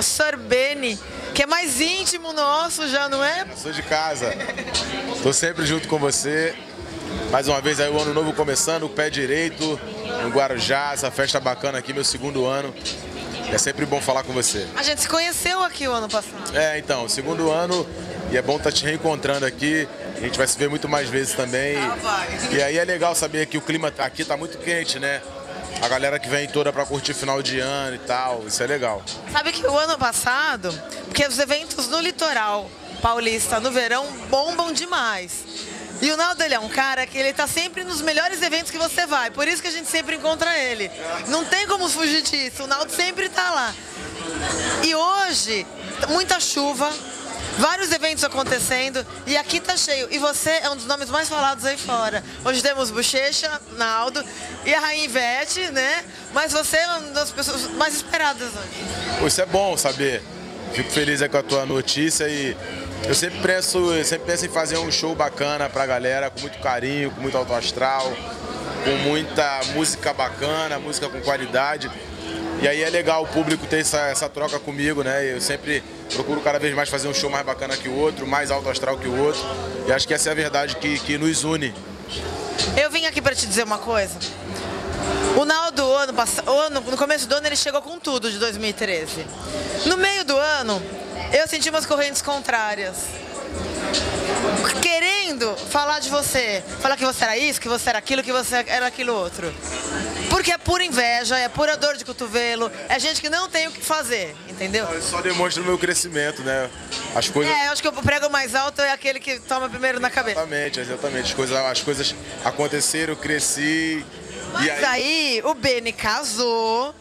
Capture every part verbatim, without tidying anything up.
Pastor Beni, que é mais íntimo nosso já, não é? Eu sou de casa, tô sempre junto com você. Mais uma vez aí o ano novo começando, o pé direito, no Guarujá, essa festa bacana aqui, meu segundo ano. É sempre bom falar com você. A gente se conheceu aqui o ano passado. É, então, segundo ano, e é bom estar te reencontrando aqui. A gente vai se ver muito mais vezes também. Ah, vai. E aí é legal saber que o clima aqui tá muito quente, né? A galera que vem toda pra curtir final de ano e tal, isso é legal. Sabe que o ano passado, porque os eventos no litoral paulista, no verão, bombam demais. E o Naldo, ele é um cara que ele tá sempre nos melhores eventos que você vai. Por isso que a gente sempre encontra ele. Não tem como fugir disso. O Naldo sempre tá lá. E hoje, muita chuva, vários eventos acontecendo e aqui tá cheio. E você é um dos nomes mais falados aí fora. Hoje temos Bochecha, Naldo e a Rainha Ivete, né? Mas você é uma das pessoas mais esperadas hoje. Pô, isso é bom saber. Fico feliz aí com a tua notícia e eu sempre penso, eu sempre penso em fazer um show bacana pra galera, com muito carinho, com muito alto astral, com muita música bacana, música com qualidade. E aí é legal o público ter essa, essa troca comigo, né? Eu sempre procuro cada vez mais fazer um show mais bacana que o outro, mais alto astral que o outro. E acho que essa é a verdade que, que nos une. Eu vim aqui pra te dizer uma coisa. O Naldo, ano passado, no começo do ano, ele chegou com tudo de dois mil e treze. No meio do ano, eu senti umas correntes contrárias. Querendo falar de você. Falar que você era isso, que você era aquilo, que você era aquilo outro. Porque é pura inveja, é pura dor de cotovelo, é gente que não tem o que fazer, entendeu? Só demonstra o meu crescimento, né? As coisas... É, eu acho que o prego mais alto é aquele que toma primeiro na cabeça. Exatamente, exatamente. As coisas, as coisas aconteceram, eu cresci. Mas e aí... aí o Beni casou,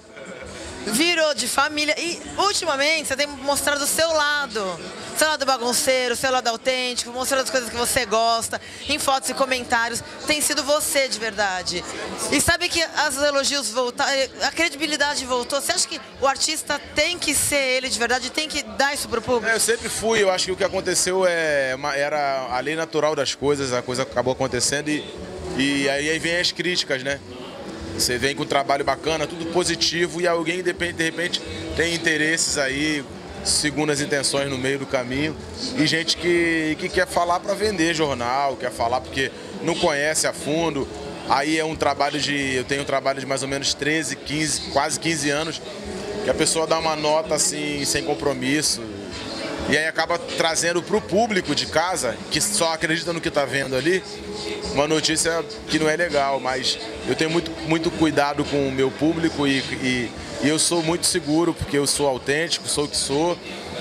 virou de família e ultimamente você tem mostrado o seu lado. Seu lado bagunceiro, seu lado autêntico, mostrando as coisas que você gosta, em fotos e comentários, tem sido você de verdade. E sabe que os elogios voltaram, a credibilidade voltou. Você acha que o artista tem que ser ele de verdade, tem que dar isso pro público? É, eu sempre fui, eu acho que o que aconteceu é uma, era a lei natural das coisas, a coisa acabou acontecendo e, e aí, aí vem as críticas, né? Você vem com um trabalho bacana, tudo positivo e alguém de repente, de repente tem interesses aí, segundo as intenções no meio do caminho, e gente que, que quer falar para vender jornal, quer falar porque não conhece a fundo. Aí é um trabalho de, eu tenho um trabalho de mais ou menos treze, quinze, quase quinze anos, que a pessoa dá uma nota assim, sem compromisso, e aí acaba trazendo para o público de casa, que só acredita no que está vendo ali, uma notícia que não é legal, mas eu tenho muito, muito cuidado com o meu público e, e E eu sou muito seguro, porque eu sou autêntico, sou o que sou.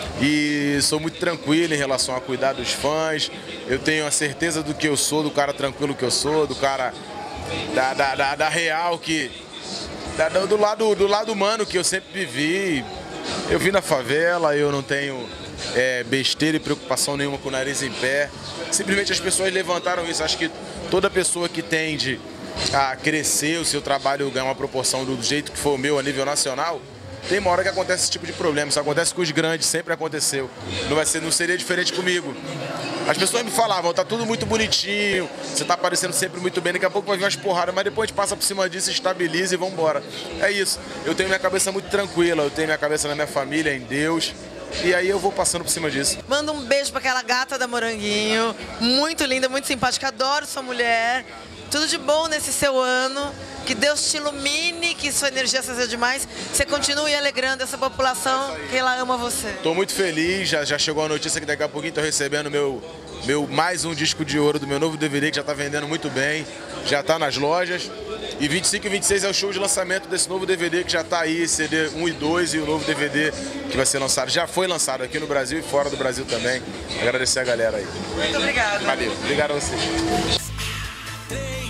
E sou muito tranquilo em relação a cuidar dos fãs. Eu tenho a certeza do que eu sou, do cara tranquilo que eu sou, do cara da, da, da, da real, que, da, do, lado, do lado humano que eu sempre vivi. Eu vim na favela, eu não tenho é, besteira e preocupação nenhuma com o nariz em pé. Simplesmente as pessoas levantaram isso. Acho que toda pessoa que tende a crescer, o seu trabalho ganhar uma proporção do jeito que foi o meu a nível nacional, tem uma hora que acontece esse tipo de problema. Isso acontece com os grandes, sempre aconteceu. Não, vai ser, não seria diferente comigo. As pessoas me falavam, tá tudo muito bonitinho, você tá aparecendo sempre muito bem, daqui a pouco vai vir umas porradas, mas depois a gente passa por cima disso, estabiliza e vambora. É isso. Eu tenho minha cabeça muito tranquila, eu tenho minha cabeça na minha família, em Deus. E aí eu vou passando por cima disso. Manda um beijo pra aquela gata da Moranguinho, muito linda, muito simpática, adoro sua mulher. Tudo de bom nesse seu ano, que Deus te ilumine, que sua energia seja demais, que você continue alegrando essa população, que ela ama você. Estou muito feliz, já, já chegou a notícia que daqui a pouquinho estou recebendo meu, meu, mais um disco de ouro do meu novo D V D, que já está vendendo muito bem, já está nas lojas. E vinte e cinco e vinte e seis é o show de lançamento desse novo D V D, que já está aí, C D um e dois, e o novo D V D que vai ser lançado, já foi lançado aqui no Brasil e fora do Brasil também. Agradecer a galera aí. Muito obrigada. Valeu, obrigado a você.